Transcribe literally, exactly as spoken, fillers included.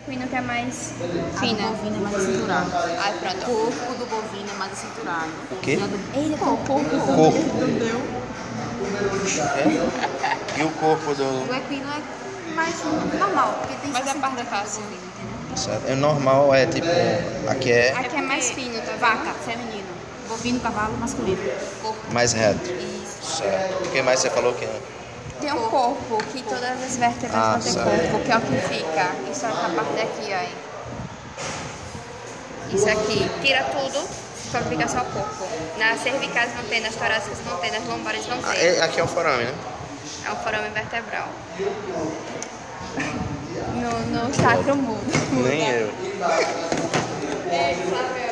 Equino que é mais A fina. do bovino é mais acinturado. Ai, O pronto. corpo do bovino é mais acinturado. O quê? E a do... Ele com o corpo. O corpo. Entendeu? É? E o corpo O do... equino é mais normal, porque tem Mas a parte é sessenta fácil. do bovino, entendeu? Certo. É normal, é tipo... Aqui é Aqui é mais fino, tá? Vaca, feminino. Bovino, cavalo, masculino. Corpo. mais reto. Isso. Certo. O que mais você falou que... Tem um corpo, que todas as vértebras Ah, vão ter certo. corpo, que é o que fica. Isso é a parte daqui, ó. Aí. Isso aqui. Tira tudo, só fica só o corpo. Nas cervicais não tem, nas torácicas não tem, nas lombares não Ah, tem. é- aqui é o forame, né? É um forame vertebral. No, no sacro mudo. Nem eu. É, sabe?